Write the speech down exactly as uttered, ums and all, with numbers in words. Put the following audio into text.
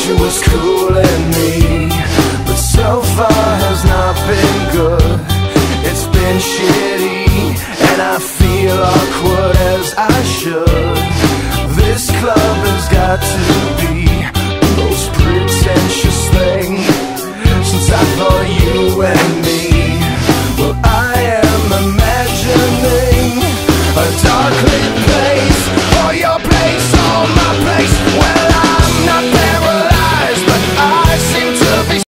she was cooling me, but so far has not been good. It's been shitty, and I feel awkward as I should. This club has got to be